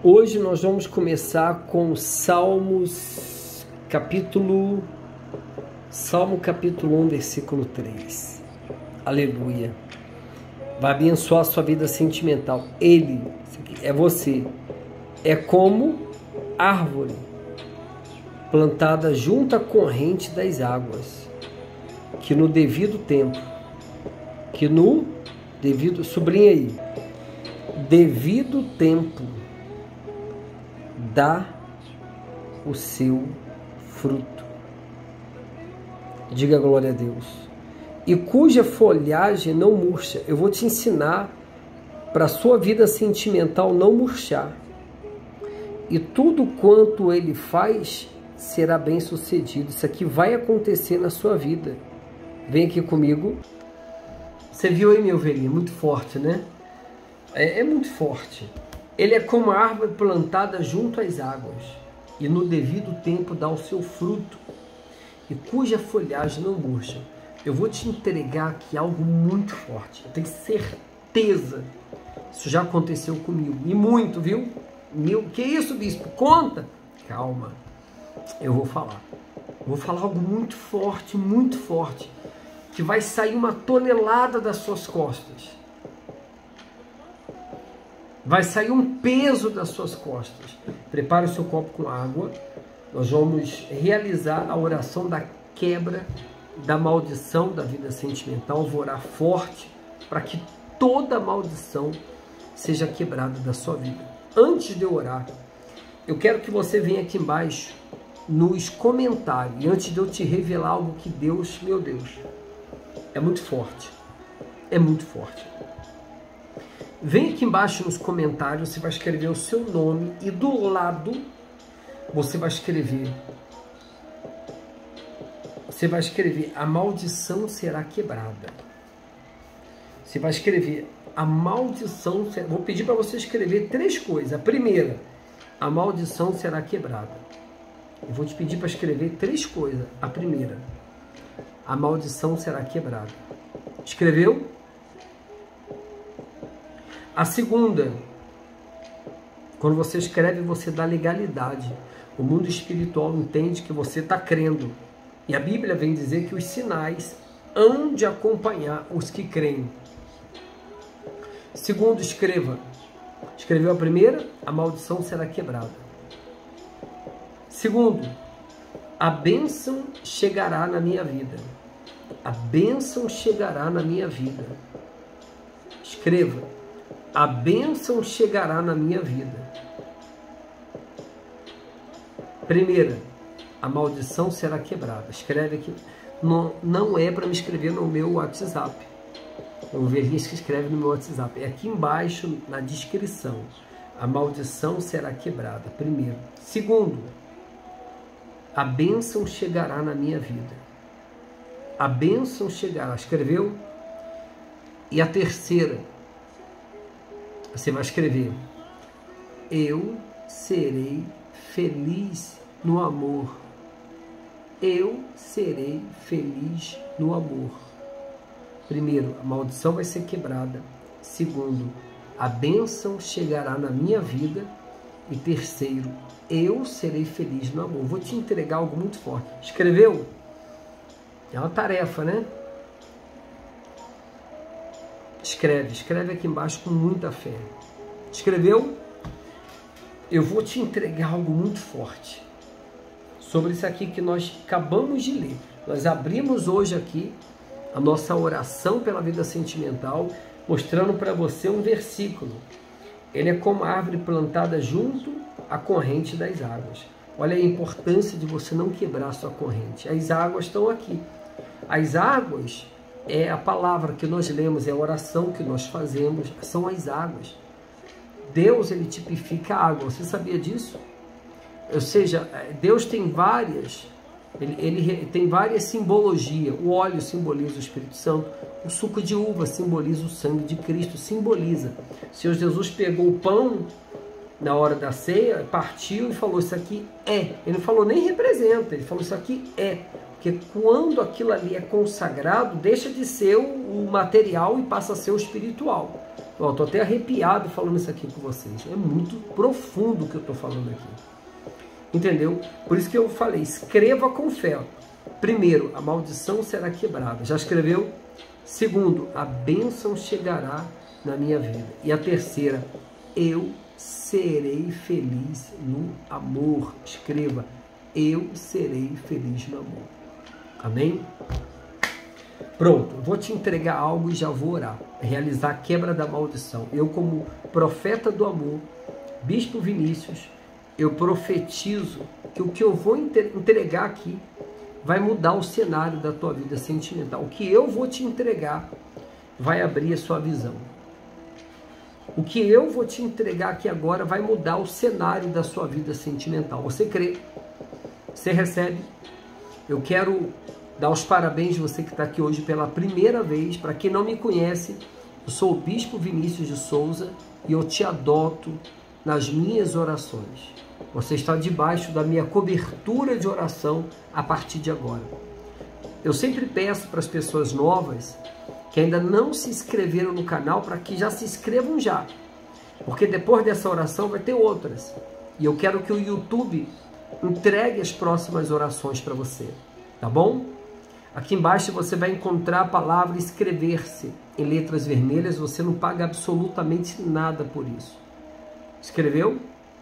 Hoje nós vamos começar com Salmo capítulo 1, versículo 3. Aleluia. Vai abençoar a sua vida sentimental. Ele, é você, é como árvore plantada junto à corrente das águas, que no devido tempo, sublinha aí, devido tempo, dá o seu fruto. Diga glória a Deus. E cuja folhagem não murcha. Eu vou te ensinar para a sua vida sentimental não murchar. E tudo quanto ele faz será bem sucedido. Isso aqui vai acontecer na sua vida. Vem aqui comigo. Você viu aí, minha ovelhinha? Muito forte, né? É muito forte. Ele é como a árvore plantada junto às águas, e no devido tempo dá o seu fruto, e cuja folhagem não murcha. Eu vou te entregar aqui algo muito forte. Eu tenho certeza. Isso já aconteceu comigo. E muito, viu? Que isso, bispo? Conta. Calma. Eu vou falar. Vou falar algo muito forte, que vai sair uma tonelada das suas costas. Vai sair um peso das suas costas. Prepare o seu copo com água. Nós vamos realizar a oração da quebra da maldição da vida sentimental. Vou orar forte para que toda maldição seja quebrada da sua vida. Antes de eu orar, eu quero que você venha aqui embaixo nos comentários. E antes de eu te revelar algo que Deus, meu Deus, é muito forte. É muito forte. Vem aqui embaixo nos comentários, você vai escrever o seu nome e do lado você vai escrever a maldição será quebrada. Você vai escrever a maldição, vou pedir para você escrever 3 coisas. A primeira, a maldição será quebrada. Eu vou te pedir para escrever 3 coisas. A primeira, a maldição será quebrada. Escreveu? A segunda, quando você escreve, você dá legalidade. O mundo espiritual entende que você está crendo. E a Bíblia vem dizer que os sinais hão de acompanhar os que creem. Segundo, escreva. Escreveu a primeira, a maldição será quebrada. Segundo, a bênção chegará na minha vida. A bênção chegará na minha vida. Escreva. A bênção chegará na minha vida. Primeira, a maldição será quebrada. Escreve aqui. Não é para me escrever no meu WhatsApp. Eu vejo que escreve no meu WhatsApp. É aqui embaixo na descrição. A maldição será quebrada. Primeiro. Segundo, a bênção chegará na minha vida. A bênção chegará. Escreveu? E a terceira, você vai escrever: eu serei feliz no amor. Eu serei feliz no amor. Primeiro, a maldição vai ser quebrada. Segundo, a bênção chegará na minha vida. E terceiro, eu serei feliz no amor. Vou te entregar algo muito forte. Escreveu? É uma tarefa, né? Escreve aqui embaixo com muita fé. Escreveu? Eu vou te entregar algo muito forte sobre isso aqui que nós acabamos de ler. Nós abrimos hoje aqui a nossa oração pela vida sentimental, mostrando para você um versículo. Ele é como a árvore plantada junto à corrente das águas. Olha a importância de você não quebrar a sua corrente. As águas estão aqui. As águas é a palavra que nós lemos, é a oração que nós fazemos, são as águas. Deus, ele tipifica a água. Você sabia disso? Ou seja, Deus tem várias, ele tem várias simbologias. O óleo simboliza o Espírito Santo, o suco de uva simboliza o sangue de Cristo, simboliza. O Senhor Jesus pegou o pão na hora da ceia, partiu e falou: isso aqui é. Ele não falou nem representa, ele falou: isso aqui é. Porque quando aquilo ali é consagrado, deixa de ser o material e passa a ser o espiritual. Ó, tô até arrepiado falando isso aqui com vocês. É muito profundo o que eu tô falando aqui. Entendeu? Por isso que eu falei, escreva com fé. Primeiro, a maldição será quebrada. Já escreveu? Segundo, a bênção chegará na minha vida. E a terceira, eu serei feliz no amor. Escreva, eu serei feliz no amor. Amém? Pronto, vou te entregar algo e já vou orar. Realizar a quebra da maldição. Eu, como profeta do amor, Bispo Vinícius, eu profetizo que o que eu vou entregar aqui vai mudar o cenário da tua vida sentimental. O que eu vou te entregar vai abrir a sua visão. O que eu vou te entregar aqui agora vai mudar o cenário da sua vida sentimental. Você crê? Você recebe? Eu quero dar os parabéns a você que está aqui hoje pela primeira vez. Para quem não me conhece, eu sou o Bispo Vinícius de Souza e eu te adoto nas minhas orações. Você está debaixo da minha cobertura de oração a partir de agora. Eu sempre peço para as pessoas novas que ainda não se inscreveram no canal para que já se inscrevam já. Porque depois dessa oração vai ter outras. E eu quero que o YouTube entregue as próximas orações para você. Tá bom? Aqui embaixo você vai encontrar a palavra inscrever-se em letras vermelhas. Você não paga absolutamente nada por isso. Escreveu?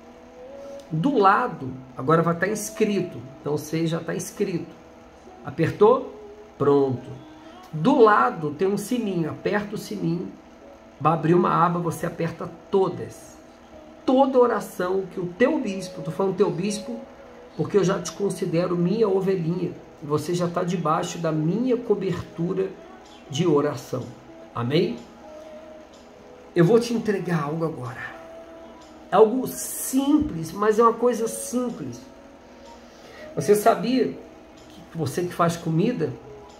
Do lado, agora vai estar inscrito. Então você já está inscrito. Apertou? Pronto. Do lado tem um sininho. Aperta o sininho. Vai abrir uma aba, você aperta todas. Toda oração que o teu bispo, estou falando teu bispo, porque eu já te considero minha ovelhinha. Você já está debaixo da minha cobertura de oração. Amém? Eu vou te entregar algo agora. Algo simples, mas é uma coisa simples. Você sabia que você que faz comida,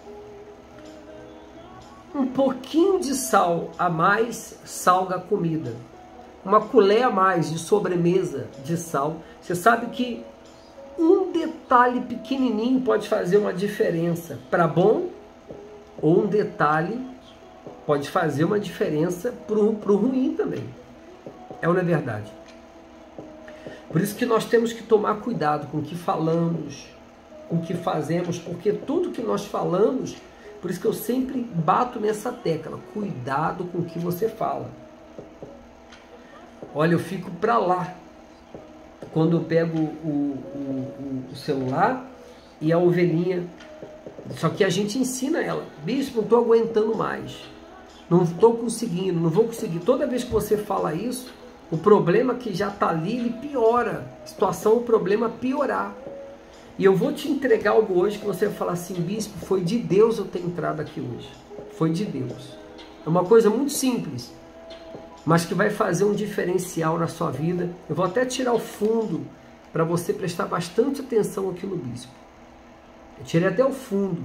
um pouquinho de sal a mais salga a comida. Uma colher a mais de sobremesa de sal. Você sabe que um detalhe pequenininho pode fazer uma diferença para bom, ou um detalhe pode fazer uma diferença para o ruim também. É ou não é verdade? Por isso que nós temos que tomar cuidado com o que falamos, com o que fazemos, porque tudo que nós falamos, por isso que eu sempre bato nessa tecla, cuidado com o que você fala. Olha, eu fico para lá quando eu pego o celular e a ovelhinha, só que a gente ensina ela, bispo, não estou aguentando mais, não estou conseguindo, não vou conseguir. Toda vez que você fala isso, o problema que já está ali, ele piora. A situação, o problema piorar. E eu vou te entregar algo hoje que você vai falar assim, bispo, foi de Deus eu ter entrado aqui hoje. Foi de Deus. É uma coisa muito simples, mas que vai fazer um diferencial na sua vida. Eu vou até tirar o fundo para você prestar bastante atenção aqui no bispo. Eu tirei até o fundo.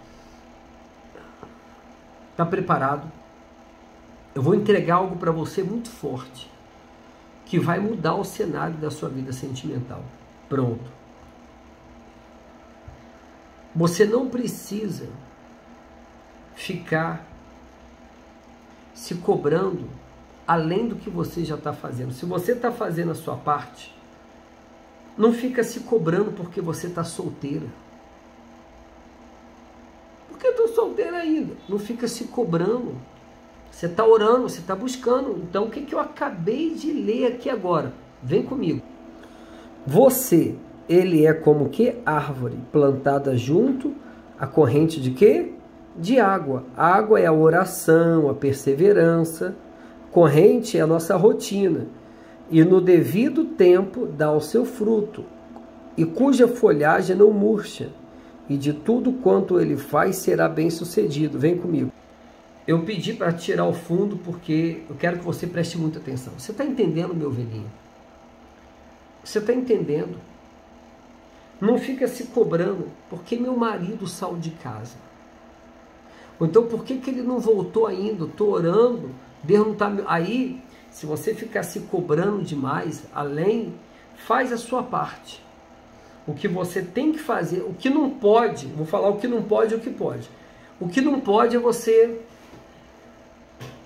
Está preparado? Eu vou entregar algo para você muito forte, que vai mudar o cenário da sua vida sentimental. Pronto. Você não precisa ficar se cobrando além do que você já está fazendo. Se você está fazendo a sua parte, não fica se cobrando porque você está solteira. Porque eu estou solteira ainda. Não fica se cobrando. Você está orando, você está buscando. Então, o que eu acabei de ler aqui agora? Vem comigo. Você, ele é como que? Árvore plantada junto à corrente de quê? De água. A água é a oração, a perseverança. Corrente é a nossa rotina. E no devido tempo dá o seu fruto. E cuja folhagem não murcha. E de tudo quanto ele faz será bem sucedido. Vem comigo. Eu pedi para tirar o fundo porque eu quero que você preste muita atenção. Você está entendendo, meu velhinho? Você está entendendo? Não fica se cobrando porque meu marido saiu de casa. Ou então por que ele não voltou ainda? Estou orando, Deus não está... Aí, se você ficar se cobrando demais, além, faz a sua parte. O que você tem que fazer, o que não pode, vou falar o que não pode e o que pode. O que não pode é você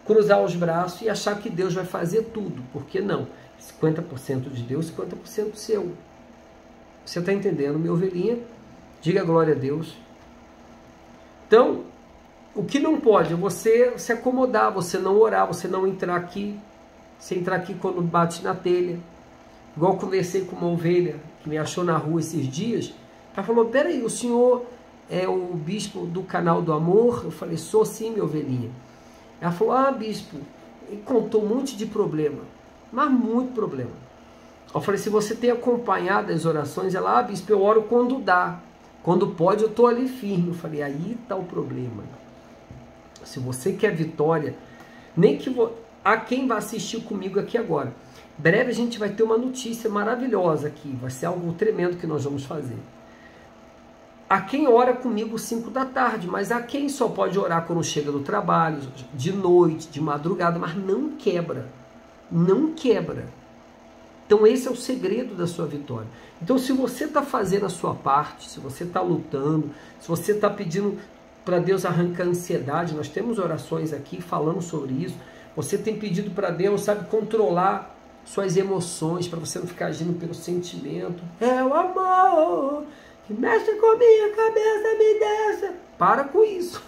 cruzar os braços e achar que Deus vai fazer tudo. Por que não? 50% de Deus, 50% seu. Você está entendendo, minha ovelhinha? Diga glória a Deus. Então, o que não pode é você se acomodar, você não orar, você não entrar aqui. Você entrar aqui quando bate na telha. Igual eu conversei com uma ovelha que me achou na rua esses dias. Ela falou, peraí, o senhor é o bispo do canal do amor? Eu falei, sou sim, minha ovelhinha. Ela falou, ah, bispo, e contou um monte de problema, mas muito problema. Eu falei, se você tem acompanhado as orações, ela, ah, bispo, eu oro quando dá. Quando pode, eu estou ali firme. Eu falei, aí está o problema. Se você quer vitória, nem que... Há quem vai assistir comigo aqui agora. Breve a gente vai ter uma notícia maravilhosa aqui. Vai ser algo tremendo que nós vamos fazer. Há quem ora comigo 5 da tarde, mas há quem só pode orar quando chega do trabalho, de noite, de madrugada, mas não quebra. Não quebra. Então esse é o segredo da sua vitória. Então se você está fazendo a sua parte, se você está lutando, se você está pedindo para Deus arrancar a ansiedade, nós temos orações aqui falando sobre isso. Você tem pedido para Deus, sabe, controlar suas emoções, para você não ficar agindo pelo sentimento. É o amor que mexe com minha cabeça, me deixa. Para com isso.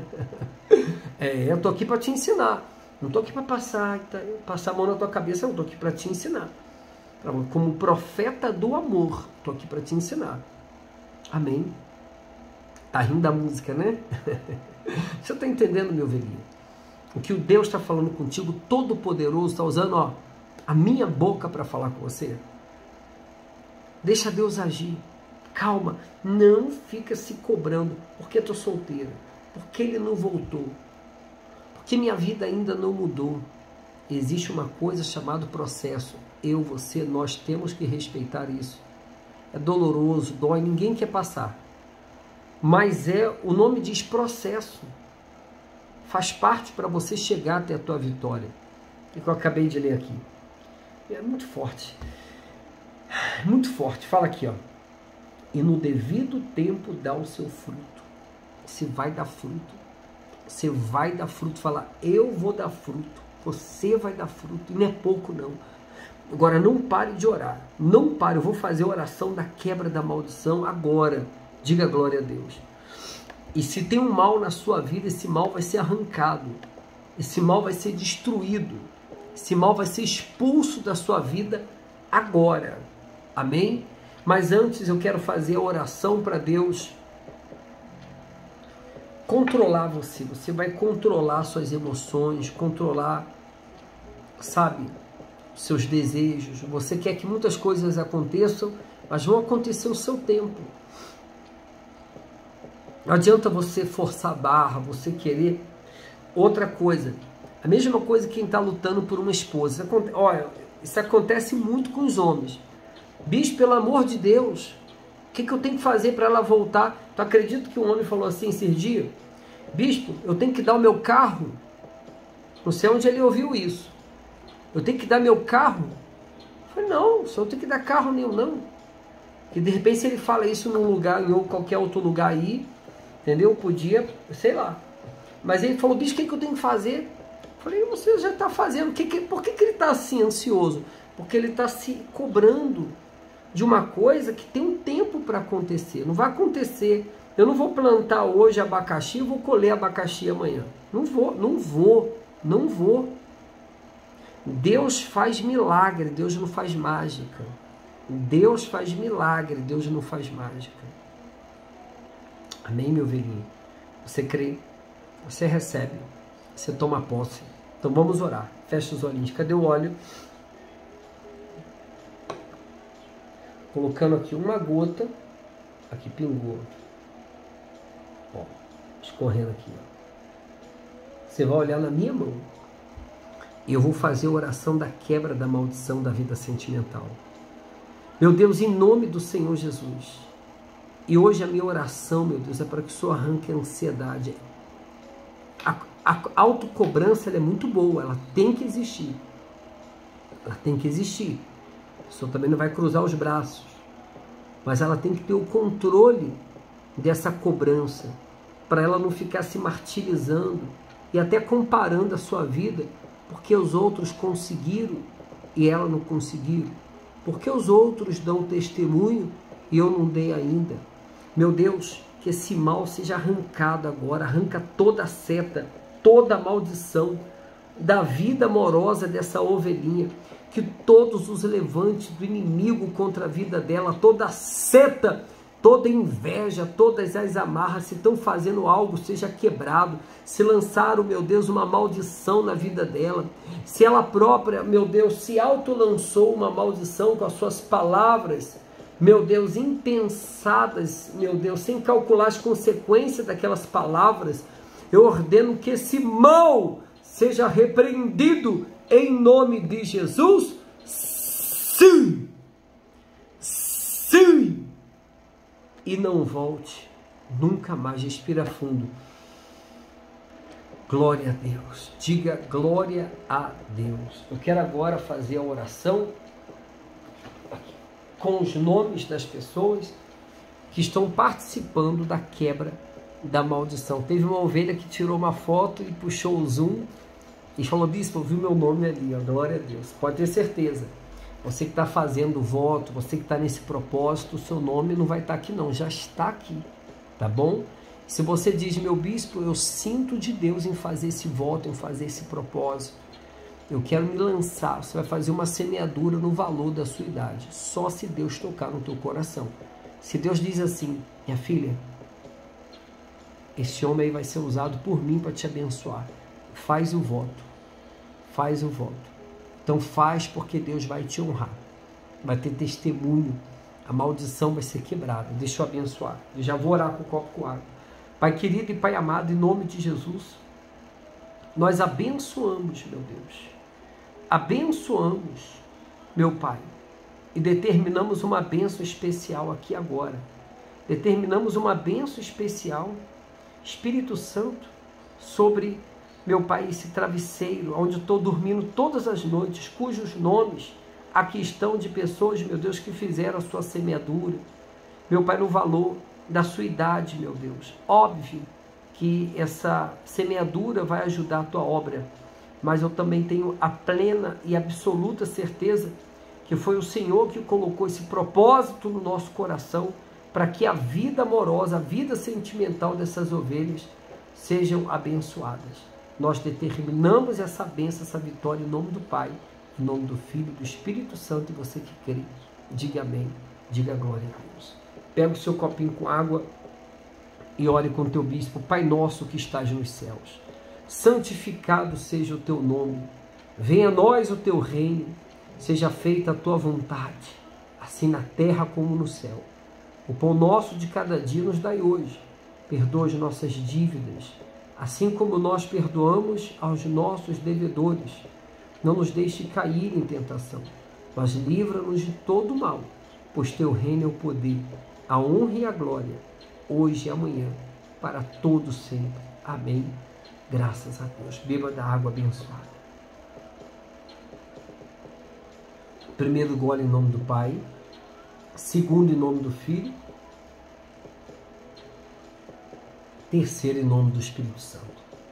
Eu estou aqui para te ensinar. Não estou aqui para passar a mão na tua cabeça, não. Estou aqui para te ensinar. Como profeta do amor, estou aqui para te ensinar. Amém? Tá rindo da música, né? Você está entendendo, meu velhinho? O que o Deus está falando contigo, Todo-Poderoso, está usando a minha boca para falar com você. Deixa Deus agir. Calma, não fica se cobrando. Porque estou solteira? Porque ele não voltou? Porque minha vida ainda não mudou? Existe uma coisa chamada processo. Eu, você, nós temos que respeitar isso. É doloroso, dói, ninguém quer passar. Mas o nome diz processo. Faz parte para você chegar até a tua vitória. O que eu acabei de ler aqui. É muito forte. Muito forte. Fala aqui, ó. E no devido tempo dá o seu fruto. Você vai dar fruto. Você vai dar fruto. Fala, eu vou dar fruto. Você vai dar fruto. E não é pouco, não. Agora, não pare de orar. Não pare. Eu vou fazer a oração da quebra da maldição agora. Diga glória a Deus. E se tem um mal na sua vida, esse mal vai ser arrancado. Esse mal vai ser destruído. Esse mal vai ser expulso da sua vida agora. Amém? Mas antes eu quero fazer a oração para Deus controlar você. Você vai controlar suas emoções, controlar, sabe, seus desejos. Você quer que muitas coisas aconteçam, mas vão acontecer o seu tempo. Não adianta você forçar a barra, você querer outra coisa. A mesma coisa que quem está lutando por uma esposa. Olha, isso acontece muito com os homens. Bicho, pelo amor de Deus, o que eu tenho que fazer para ela voltar? Tu acredita que um homem falou assim esses dias? Bispo, eu tenho que dar o meu carro. Não sei onde ele ouviu isso. Eu tenho que dar meu carro? Eu falei, não, só eu tenho que dar carro nenhum, não. Que de repente se ele fala isso num lugar, em qualquer outro lugar aí, entendeu? Podia, sei lá. Mas ele falou, bicho, o que eu tenho que fazer? Eu falei, você já está fazendo. Por que ele está assim ansioso? Porque ele está se cobrando de uma coisa que tem um tempo para acontecer. Não vai acontecer. Eu não vou plantar hoje abacaxi e vou colher abacaxi amanhã. Não vou. Deus faz milagre, Deus não faz mágica. Deus faz milagre, Deus não faz mágica. Amém, meu velhinho? Você crê, você recebe, você toma posse. Então vamos orar. Fecha os olhinhos. Cadê o óleo? Colocando aqui uma gota. Aqui pingou. Ó, escorrendo aqui. Ó. Você vai olhar na minha mão. E eu vou fazer a oração da quebra da maldição da vida sentimental. Meu Deus, em nome do Senhor Jesus. E hoje a minha oração, meu Deus, é para que o Senhor arranque a ansiedade. A autocobrança ela é muito boa, ela tem que existir. Ela tem que existir. O Senhor também não vai cruzar os braços. Mas ela tem que ter o controle dessa cobrança, para ela não ficar se martirizando, e até comparando a sua vida, porque os outros conseguiram e ela não conseguiu, porque os outros dão testemunho e eu não dei ainda. Meu Deus, que esse mal seja arrancado agora, arranca toda a seta, toda a maldição da vida amorosa dessa ovelhinha, que todos os levantes do inimigo contra a vida dela, toda a seta, toda inveja, todas as amarras, se estão fazendo algo, seja quebrado. Se lançaram, meu Deus, uma maldição na vida dela, se ela própria, meu Deus, se auto-lançou uma maldição com as suas palavras, meu Deus, impensadas, meu Deus, sem calcular as consequências daquelas palavras, eu ordeno que esse mal seja repreendido em nome de Jesus. Sim! Sim! E não volte nunca mais. Respira fundo. Glória a Deus. Diga glória a Deus. Eu quero agora fazer a oração com os nomes das pessoas que estão participando da quebra da maldição. Teve uma ovelha que tirou uma foto e puxou o zoom e falou: bispo, eu vi meu nome ali, ó, glória a Deus. Pode ter certeza, você que está fazendo o voto, você que está nesse propósito, o seu nome não vai estar aqui não, já está aqui, tá bom? Se você diz: meu bispo, eu sinto de Deus em fazer esse voto, em fazer esse propósito, eu quero me lançar, você vai fazer uma semeadura no valor da sua idade, só se Deus tocar no teu coração. Se Deus diz assim: minha filha, esse homem aí vai ser usado por mim para te abençoar, faz o voto, faz o voto. Então faz, porque Deus vai te honrar, vai ter testemunho, a maldição vai ser quebrada. Deixa eu abençoar, eu já vou orar com o copo com água. Pai querido e Pai amado, em nome de Jesus, nós abençoamos, meu Deus, abençoamos, meu Pai, e determinamos uma bênção especial aqui agora, determinamos uma bênção especial, Espírito Santo, sobre, meu Pai, esse travesseiro, onde estou dormindo todas as noites, cujos nomes aqui estão de pessoas, meu Deus, que fizeram a sua semeadura, meu Pai, no valor da sua idade, meu Deus. Óbvio que essa semeadura vai ajudar a tua obra, mas eu também tenho a plena e absoluta certeza que foi o Senhor que colocou esse propósito no nosso coração, para que a vida amorosa, a vida sentimental dessas ovelhas sejam abençoadas. Nós determinamos essa bênção, essa vitória em nome do Pai, em nome do Filho, do Espírito Santo, e você que crê, diga amém, diga glória a Deus. Pega o seu copinho com água e ore com o teu bispo. Pai nosso que estás nos céus, santificado seja o teu nome, venha a nós o teu reino, seja feita a tua vontade, assim na terra como no céu. O pão nosso de cada dia nos dai hoje, perdoa as nossas dívidas, assim como nós perdoamos aos nossos devedores. Não nos deixe cair em tentação, mas livra-nos de todo mal, pois teu reino é o poder, a honra e a glória, hoje e amanhã, para todo sempre. Amém. Graças a Deus. Beba da água abençoada. Primeiro gole em nome do Pai, segundo em nome do Filho, terceiro em nome do Espírito Santo.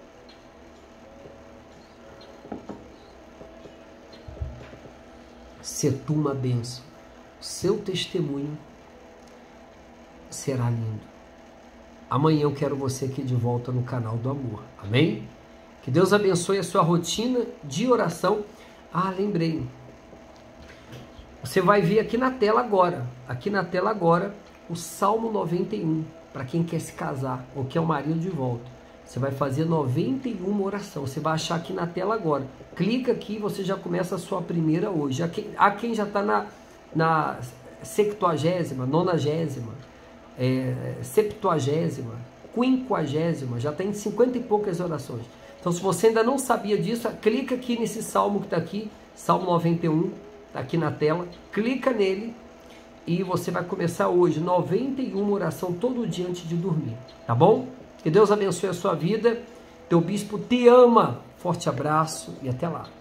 Se tu uma bênção, seu testemunho será lindo. Amanhã eu quero você aqui de volta no canal do amor. Amém? Que Deus abençoe a sua rotina de oração. Ah, lembrei. Você vai ver aqui na tela agora, o Salmo 91, para quem quer se casar ou quer o marido de volta. Você vai fazer 91 oração. Você vai achar aqui na tela agora. Clica aqui e você já começa a sua primeira hoje. Há quem já está na 70ª, 90ª, 70ª, 50ª, já tem 50 e poucas orações. Então, se você ainda não sabia disso, clica aqui nesse salmo que está aqui, Salmo 91, está aqui na tela, clica nele e você vai começar hoje 91 oração todo dia antes de dormir, tá bom? Que Deus abençoe a sua vida, teu bispo te ama, forte abraço e até lá.